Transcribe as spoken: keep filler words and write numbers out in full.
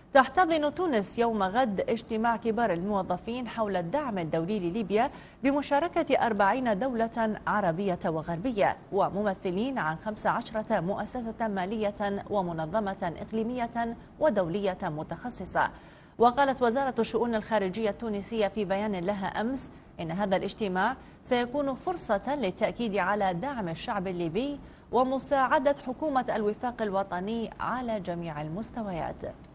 تحتضن تونس يوم غد اجتماع كبار الموظفين حول الدعم الدولي لليبيا بمشاركة أربعين دولة عربية وغربية وممثلين عن خمس عشرة مؤسسة مالية ومنظمة إقليمية ودولية متخصصة. وقالت وزارة الشؤون الخارجية التونسية في بيان لها أمس إن هذا الاجتماع سيكون فرصة للتأكيد على دعم الشعب الليبي ومساعدة حكومة الوفاق الوطني على جميع المستويات.